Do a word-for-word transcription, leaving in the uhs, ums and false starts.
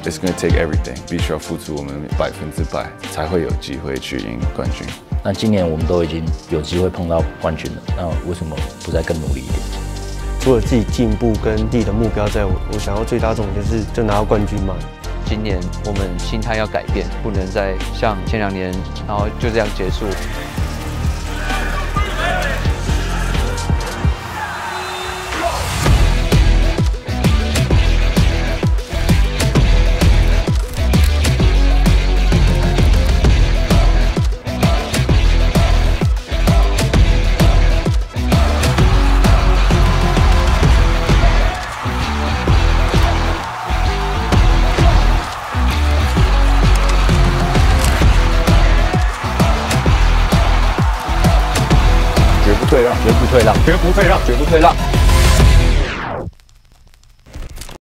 It's gonna take everything， 必须要付出我们百分之百，才会有机会去赢冠军。 那今年我们都已经有机会碰到冠军了，那为什么不再更努力一点？ 除了自己进步跟自己的目标在，我我想要最大重点就是就拿到冠军嘛。 今年我们心态要改变，不能再像前两年，然后就这样结束。 绝不退让，绝不退让，绝不退让，绝不退让。